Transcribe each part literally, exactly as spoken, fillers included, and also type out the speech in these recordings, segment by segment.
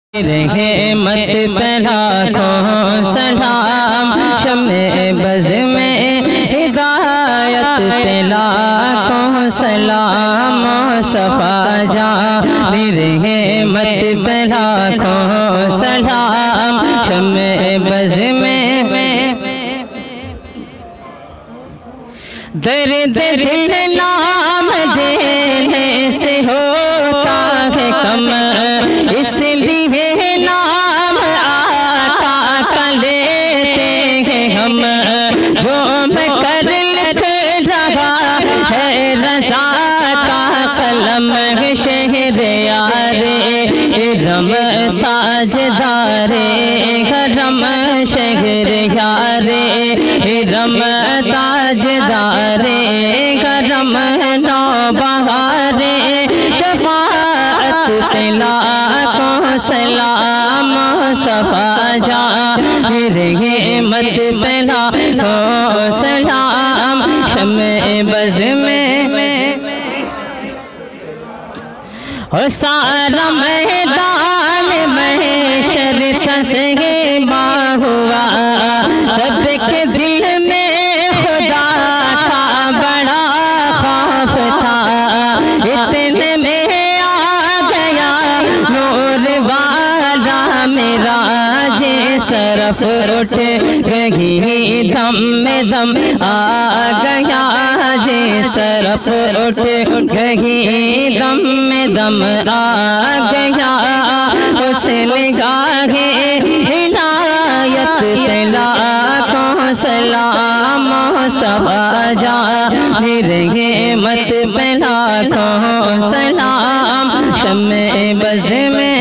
رحمت پہ لاکھوں سلام، شمع بز میں ہدایت پہ لاکھوں سلام، مصطفیٰ جاں رحمت پہ لاکھوں سلام، شمع بز میں درد دل نام دینے سے ہوتا ہے کم، اس لیے نام آقا کا لیتے ہیں ہم، جو میں کر لکھ رہا ہے رضا کا قلم، شہر یار ارم تاجدار کرم، شہر یار ارم تاجدار کرم، نوبہار شفاعت پہ لاکھوں سلام، مصطفیٰ جاں رحمت پہ لاکھوں سلام، شمع بز میں اور سارا میدان محشر تسہیما ہوا، سب کے دل میں خدا کا بڑا خوف تھا، اتنے میں آ گیا نور والا میرا، جس طرف اٹھ گئی دم میں دم آ گیا، جس طرف اٹھ گئی دم میں دم آ گیا، اس نگاہ عنایت پہ لاکھوں سلام، مصطفیٰ جاں رحمت پہ لاکھوں سلام، شمع بز میں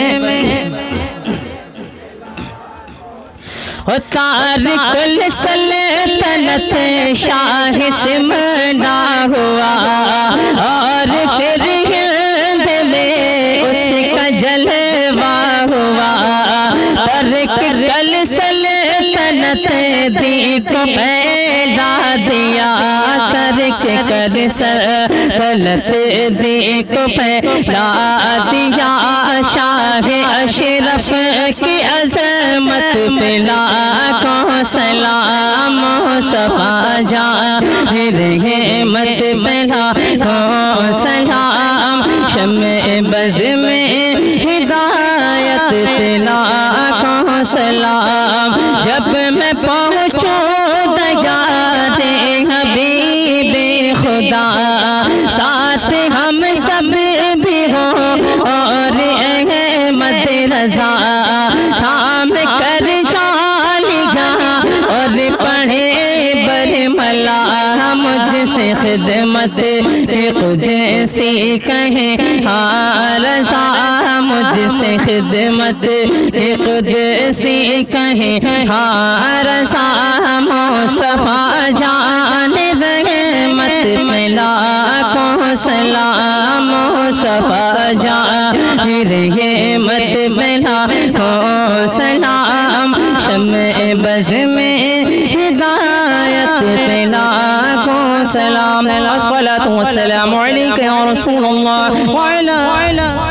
تارک السلطنت شاہ سمنا ہوا، اور پھر ہند میں اس کا جلوہ ہوا، تارک السلطنت دی کو پیدا دیا، ترک کر سلطنت دی کو پیدا دیا، شاہ اشرف کی عظمت پہ لاکھوں سلام، مصطفیٰ جاں رحمت پہ لاکھوں سلام، شمع بز میں ہدایت پہ لاکھوں سلام، جب میں پہنچوں دیار حبیب خدا، ساتھ ہم سب بھی ہوں اور احمد رضا، تھام کر جالیاں اور پڑھے برملا، مجھ سے خدمت قدسی کہیں ہاں رضا، مجھ سے خدمت قدسی کہیں ہاں رضا، مصطفیٰ جان رحمت پہ لاکھوں سلام، مصطفیٰ جان رحمت پہ لاکھوں سلام، شمع بز میں ہدایت پہ لاکھوں سلام، الصلاة والسلام علیکہ یا رسول اللہ وعلا